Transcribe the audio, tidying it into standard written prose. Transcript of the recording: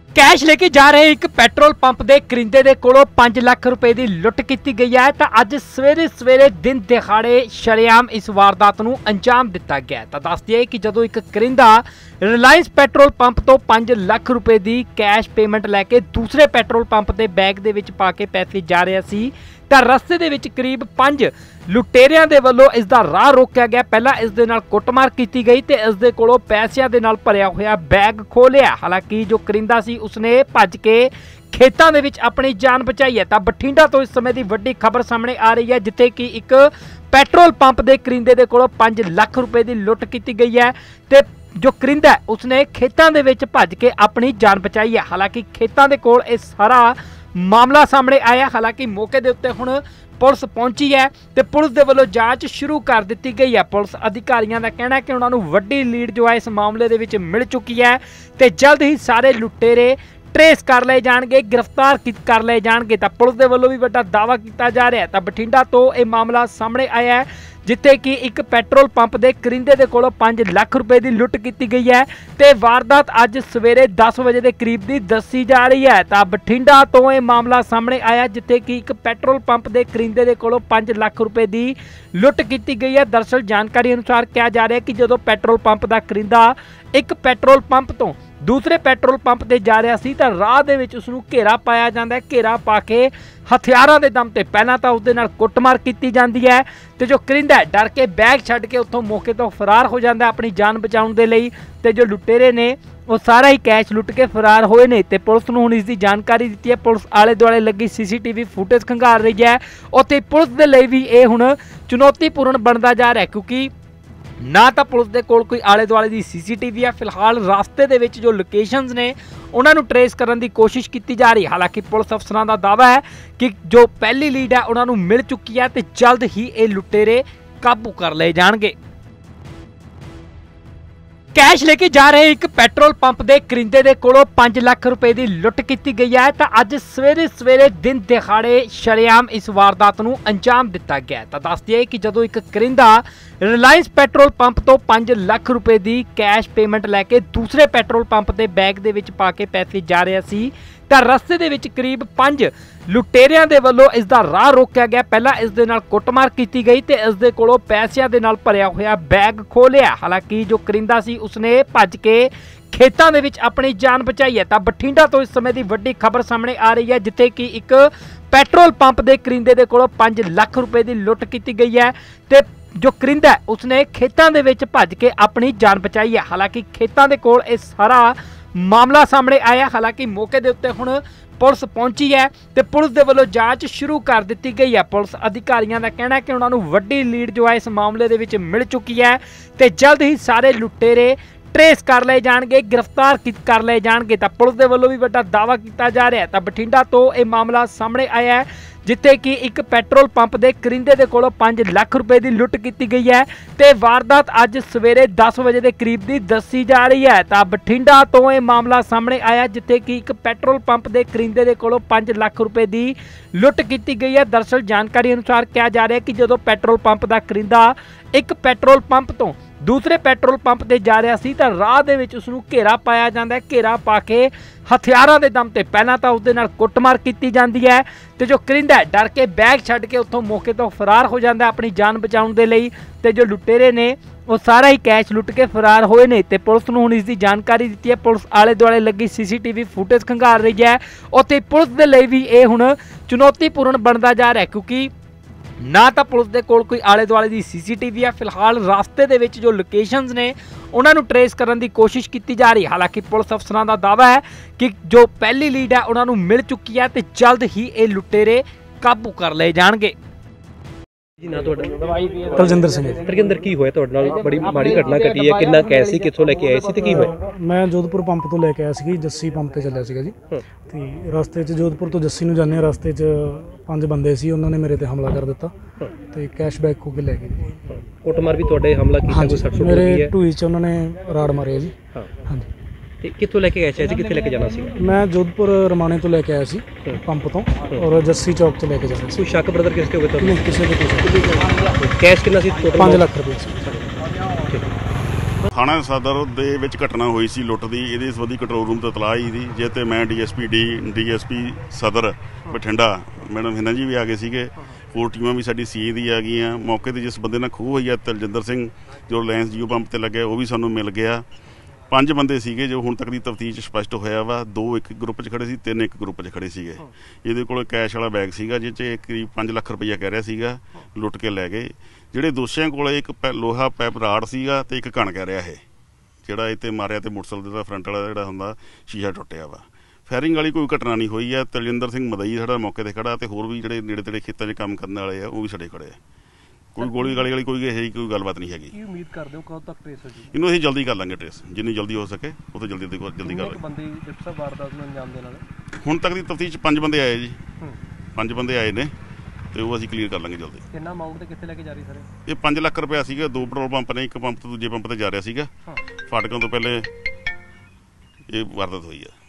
Cash लेके जा रहे एक पेट्रोल पंप के करिंदे दे कोलों 5 लाख रुपए की लुट की गई है। तो अज सवेरे सवेरे दिन दिहाड़े शरेआम इस वारदात नूं अंजाम दिता गया। तो दस दिए कि जदों एक करिंदा रिलायंस पेट्रोल पंप तो 5 लाख रुपए की कैश पेमेंट लैके दूसरे पेट्रोल पंप के बैग दे विच पा के पैसे जा रहा सी, तो रस्ते दे विच करीब 5 लुटेरियां दे वल्लों इसदा राह रोकिया गया। पहला इस दे नाल कुटमार की गई तो इस दे कोलों पैसिਆਂ दे नाल भरिया होया बैग खोलिया। हालांकि जो करिंदा सी उसने भज के खेतों दे विच अपनी जान बचाई है। तो बठिंडा तो इस समय की वड्डी खबर सामने आ रही है, जिथे कि एक पेट्रोल पंप के करिंदे दे कोलों 5 लाख रुपए की लुट की गई है। तो जो करिंदा उसने खेतों दे विच भज के अपनी जान बचाई है। हालांकि खेतों के कोल इह सारा मामला सामने आया। हालांकि मौके के उत्ते हुण पुलिस पहुंची है तो पुलिस के वलों जांच शुरू कर दी गई है। पुलिस अधिकारियों का कहना है कि उन्होंने वड्डी लीड जो है इस मामले दे विच मिल चुकी है तो जल्द ही सारे लुटेरे ट्रेस कर ले जाएंगे, गिरफ्तार कर ले जाएंगे। तो पुलिस के वलों भी बड़ा दावा किया जा रहा है। तो बठिंडा तो यह मामला सामने आया है, जिथे कि एक पेट्रोल पंप के करिंदे के कोलों 5 लाख रुपए की लुट की गई है। तो वारदात अज सवेरे 10 बजे के करीब की दसी जा रही है। तो बठिंडा तो यह मामला सामने आया, जिथे कि एक पेट्रोल पंप के करिंदे के कोलों 5 लाख रुपए की लुट की गई है। दरअसल जानकारी अनुसार कहा जा रहा है कि जो पेट्रोल पंप का करिंदा एक पेट्रोल पंप तो दूसरे पेट्रोल पंप ते जा रहा सी, तो राह दे विच उसनूं घेरा पाया जाता है। घेरा पा के हथियारों के दम ते पहला तो उसदे नाल कुटमार की जाती है, तो जो करिंदा डर के बैग छड्ड के उत्थों मौके तो फरार हो जाता है अपनी जान बचाउण दे लई। ते जो लुटेरे ने वो सारा ही कैश लुट के फरार होए ने। ते पुलिस नूं हुण इसकी जानकारी दी है। पुलिस आले दुआले लगी CCTV फुटेज खंगार रही है। उत्थे पुलिस दे लई भी ये हुण चुनौतीपूर्ण बनता जा रहा है, क्योंकि ना तो पुलिस के कोल कोई आले दुआले की CCTV है। फिलहाल रास्ते दे विच जो लोकेशनस ने उन्होंने ट्रेस करने की कोशिश की जा रही है। हालांकि पुलिस अफसरां का दावा है कि जो पहली लीड है उन्होंने मिल चुकी है तो जल्द ही ये लुटेरे काबू कर ले जाएंगे। कैश लेके जा रहे एक पेट्रोल पंप के करिंदे के कोलों 5 लाख रुपए की लुट की गई है। तो अज सवेरे सवेरे दिन दिहाड़े शरेआम इस वारदात नूं अंजाम दिता गया। तो दस दिए कि जदों एक करिंदा रिलायंस पेट्रोल पंप तो 5 लाख रुपए की कैश पेमेंट लैके दूसरे पेट्रोल पंप के बैग दे विच पा के पैसे जा रहा सी, तो रस्ते दे विच करीब 5 लुटेरियां दे वल्लों इसदा राह रोकिया गया। पहला इस दे नाल कुटमार की गई तो इस दे कोलों पैसिਆਂ दे नाल भरिया होया बैग खोलिया। हालांकि जो करिंदा सी उसने भज के खेतों दे विच अपनी जान बचाई है। तो बठिंडा तो इस समय की वड्डी खबर सामने आ रही है, जिथे कि एक पेट्रोल पंप के करिंदे के कोलों 5 लाख रुपए की लुट की गई है। तो जो करिंदा उसने खेतों के विच भज के अपनी जान बचाई है। हालांकि खेतों के कोल इह सारा मामला सामने आया। हालांकि मौके के उत्ते हुण पुलिस पहुंची है तो पुलिस के वलों जांच शुरू कर दी गई है। पुलिस अधिकारियों का कहना है कि उन्होंने वड्डी लीड जो है इस मामले दे विच मिल चुकी है तो जल्द ही सारे लुटेरे ट्रेस कर ले जाएंगे, गिरफ्तार कर ले जाएंगे। तो पुलिस के वलों भी बड़ा दावा किया जा रहा है। तो बठिंडा तो यह मामला सामने आया है, जिथे कि एक पेट्रोल पंप के करिंदे के कोलों 5 लाख रुपए की लुट की गई है। तो वारदात अज सवेरे 10 बजे के करीब की दसी जा रही है। तो बठिंडा तो यह मामला सामने आया, जिथे कि एक पेट्रोल पंप के करिंदे के कोलों 5 लाख रुपए की लुट की गई है। दरअसल जानकारी अनुसार कहा जा रहा है कि जो पेट्रोल पंप का करिंदा एक पेट्रोल पंप तो दूसरे पेट्रोल पंप ते जा रहा सी, तो राह दे विच उसनूं घेरा पाया जाता है। घेरा पा के हथियारों के दम ते पहला तो उसदे नाल कुटमार की जाती है, तो जो करिंदा डर के बैग छड्ड के उत्थों मौके तो फरार हो जाता है अपनी जान बचाउण दे लई। ते जो लुटेरे ने वो सारा ही कैश लुट के फरार होए ने। ते पुलिस नूं हुण इसकी जानकारी दी है। पुलिस आले दुआले लगी CCTV फुटेज खंगार रही है। उत्थे पुलिस दे लई भी ये हुण चुनौतीपूर्ण बनता जा रहा है, क्योंकि ना तो पुलिस के कोल कोई आले दुआले की CCTV है। फिलहाल रास्ते दे विच जो लोकेशनस ने उन्होंने ट्रेस करने की कोशिश की जा रही है। हालांकि पुलिस अफसरां का दावा है कि जो पहली लीड है उन्होंने मिल चुकी है तो जल्द ही ये लुटेरे काबू कर ले जाएंगे। तलजिंदर सिंह तलजिंदर की होया तुहाडे नाल बड़ी माड़ी घटना घटी है, किन्ना कैश सी, कित्थों लेके आए सी ते की होया? मैं जोधपुर पंप तो लेके आया सी, जस्सी पंप पे चलिया सीगा जी। ते रस्ते च जोधपुर तो जस्सी नूं जाने रस्ते च 5 बंदे सी, उन्होंने मेरे ते हमला कर दिता ते कैश बैग खो के ले गए। कुटमार भी तुहाडे हमला कीता, कोई सट सुट मेरे लगी है? ढूई च उन्होंने राड़ मारे जी। हाँ जी। ते कित्थों लेके गए सी, कित्थे लेके जाना सी? मैं जोधपुर रमाणे तो लेके आया सी पंप तो, और जस्सी चौक च लेके जाना सी। कोई शक ब्रदर किसके हो गया? नहीं, किसी को कुछ। कैश कितना सी टोटल? 5 लाख रुपये सी। ਥਾਣਾ ਸਦਰ ਦੇ ਵਿੱਚ ਘਟਨਾ ਹੋਈ ਸੀ ਲੁੱਟ ਦੀ। ਇਹਦੇ ਸੰਬੰਧੀ ਕੰਟਰੋਲ ਰੂਮ ਤੋਂ ਇਤਲਾਹ ਆਈ ਸੀ, ਜੇ ਤੇ ਮੈਂ ਡੀਐਸਪੀ ਸਦਰ ਬਠਿੰਡਾ ਮੈਡਮ ਹਿਨਾ ਜੀ ਵੀ ਆ ਗਏ ਸੀਗੇ। ਹੋਰ ਟੀਮਾਂ ਵੀ ਸਾਡੀ ਸੀ ਦੀ ਆ ਗਈਆਂ। ਮੌਕੇ ਤੇ ਜਿਸ ਬੰਦੇ ਨਾਲ ਖੂਹ ਹੋਈ ਆ ਤਲਜਿੰਦਰ ਸਿੰਘ ਜੋ ਰਿਲਾਇੰਸ ਜੀਓ ਪੰਪ ਤੇ ਲੱਗਿਆ, ਉਹ ਵੀ ਸਾਨੂੰ ਮਿਲ ਗਿਆ। 5 ਬੰਦੇ ਸੀਗੇ ਜੋ ਹੁਣ ਤੱਕ ਦੀ ਤਫਤੀਸ਼ ਸਪਸ਼ਟ ਹੋਇਆ ਵਾ। 2 ਇੱਕ ਗਰੁੱਪ 'ਚ ਖੜੇ ਸੀ, 3 ਇੱਕ ਗਰੁੱਪ 'ਚ ਖੜੇ ਸੀਗੇ। ਇਹਦੇ ਕੋਲ ਕੈਸ਼ ਵਾਲਾ ਬੈਗ ਸੀਗਾ ਜਿਸ 'ਚ ਕਰੀਬ 5 ਲੱਖ ਰੁਪਈਆ ਕਹਿ ਰਿਹਾ ਸੀਗਾ, ਲੁੱਟ ਕੇ ਲੈ ਗਏ। ਜਿਹੜੇ ਦੋਸ਼ੀਆਂ ਕੋਲ ਇੱਕ ਲੋਹਾ ਪੈਪ ਰਾੜ ਸੀਗਾ ਤੇ ਇੱਕ ਕਣ ਕਹਿ ਰਿਹਾ ਇਹ ਜਿਹੜਾ ਇੱਥੇ ਮਾਰਿਆ, ਤੇ ਮੋਟਰਸਾਈਕਲ ਦਾ ਫਰੰਟ ਵਾਲਾ ਜਿਹੜਾ ਹੁੰਦਾ ਸ਼ੀਸ਼ਾ ਟੁੱਟਿਆ ਵਾ। ਫਾਇਰਿੰਗ ਵਾਲੀ ਕੋਈ ਘਟਨਾ ਨਹੀਂ ਹੋਈ ਹੈ। ਤਲਜਿੰਦਰ ਸਿੰਘ ਮਦਈ ਸਾਡਾ ਮੌਕੇ ਤੇ ਖੜਾ, ਤੇ ਹੋਰ ਵੀ ਜਿਹੜੇ ਨੇੜੇ ਤੇੜੇ ਖੇਤਾਂ 'ਚ ਕੰਮ ਕਰਨ ਵਾਲੇ ਆ ਉਹ ਵੀ ਸਾਡੇ ਖੜੇ ਆ। ਕੋਈ ਗੋਲੀ ਗਾਲੀ ਵਾਲੀ ਕੋਈ ਇਹੋ ਜਿਹੀ ਕੋਈ ਗੱਲਬਾਤ ਨਹੀਂ ਹੈਗੀ। ਕੀ ਉਮੀਦ ਕਰਦੇ ਹੋ ਕਦੋਂ ਤੱਕ ਟ੍ਰੇਸ ਹੋ ਜੀ? ਇਹਨੂੰ ਅਸੀਂ ਜਲਦੀ ਕਰ ਲਾਂਗੇ ਟ੍ਰੇਸ, ਜਿੰਨੀ ਜਲਦੀ ਹੋ ਸਕੇ ਉਹ ਤੋਂ ਜਲਦੀ ਕਰ ਲਾਂਗੇ। ਬੰਦੇ ਡਿਪਟੀ ਸਾਹਿਬ ਵਾਰਦਾਤ ਨੂੰ ਅੰਜਾਮ ਦੇਣ ਵਾਲੇ ਹੁਣ ਤੱਕ ਦੀ ਤਫਤੀਸ਼ 'ਚ 5 ਬੰਦੇ ਆਏ ਜੀ। 5 ਬੰਦੇ ਆਏ ਨੇ ਤੇ ਉਹ ਅਸੀਂ ਕਲੀਅਰ ਕਰ ਲਾਂਗੇ ਜਲਦੀ। ਕਿੰਨਾ ਅਮਾਊਂਟ ਤੇ ਕਿੱਥੇ ਲੈ ਕੇ ਜਾ ਰਹੀ ਸਰ? ਇਹ 5 ਲੱਖ ਰੁਪਇਆ ਸੀਗਾ। 2 ਪੈਟਰੋਲ ਪੰਪ ਨੇ, ਇੱਕ ਪੰਪ ਤੋਂ ਦੂਜੇ ਪੰਪ ਤੇ ਜਾ ਰਿਹਾ ਸੀਗਾ। ਫਾਟਕਾਂ ਤੋਂ ਪਹਿਲੇ ਇਹ ਵਾਰਦਾਤ ਹੋਈ ਆ।